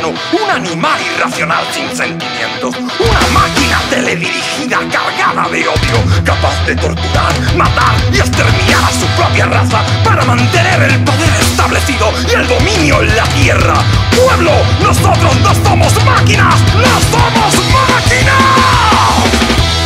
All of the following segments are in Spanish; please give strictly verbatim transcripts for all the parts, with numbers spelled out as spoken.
humano, un animal irracional sin sentimientos, una máquina teledirigida cargada de odio, capaz de torturar, matar y exterminar a su propia raza para mantener el poder establecido y el dominio en la tierra. ¡Pueblo! ¡Nosotros no somos máquinas! ¡No somos máquinas!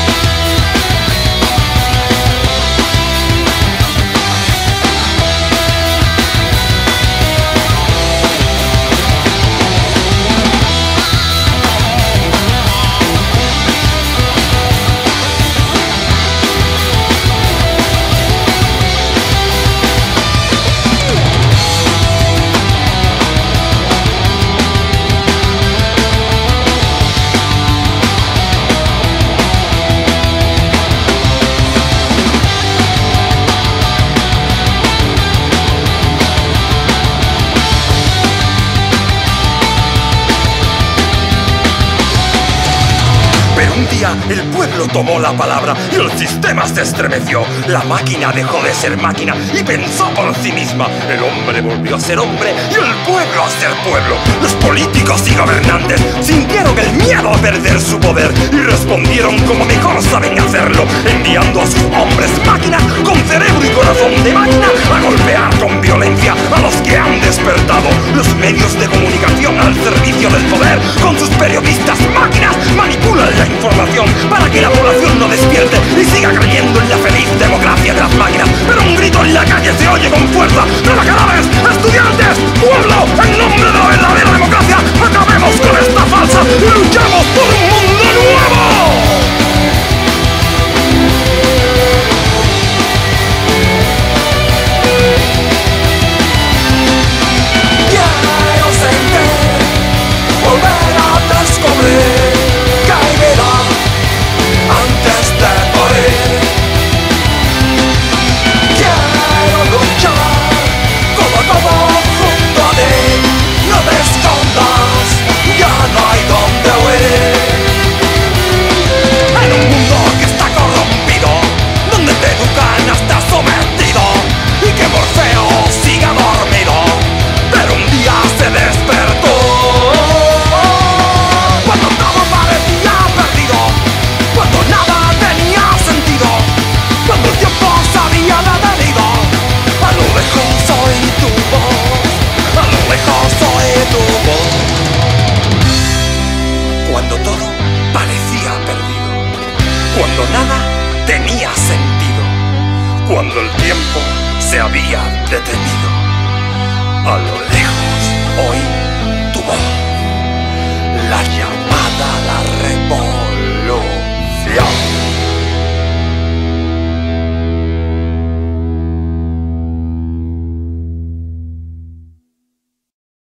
Un día el pueblo tomó la palabra y el sistema se estremeció. La máquina dejó de ser máquina y pensó por sí misma. El hombre volvió a ser hombre y el pueblo a ser pueblo. Los políticos y gobernantes sintieron el miedo a perder su poder y respondieron como mejor saben hacerlo, enviando a sus hombres máquinas con cerebro y corazón de máquina a golpear con violencia a los que han despertado. Los medios de comunicación al servicio del poder, con sus periodistas máquinas, manipulan la información para que la población no despierte y siga creyendo en la feliz democracia de las máquinas. Pero un grito en la calle se oye con fuerza: ¡trabajadores, estudiantes, pueblo! En nombre de la verdadera democracia, acabemos con esta falsa y luchamos por un mundo nuevo. Quiero sentir, volver a descubrir que hay vida antes de morir. Quiero luchar codo a codo junto a ti. No te escondas, ya no hay donde huir. En un mundo que está corrompido, donde te educan hasta sometido y que Morfeo siga dormido, pero un día se despertó cuando todo parecía perdido, cuando nada tenía sentido, cuando el tiempo se había detenido. A lo lejos oí tu voz, a lo lejos oí tu voz. Cuando todo parecía perdido, cuando nada tenía sentido, cuando el tiempo se había detenido. A lo lejos oí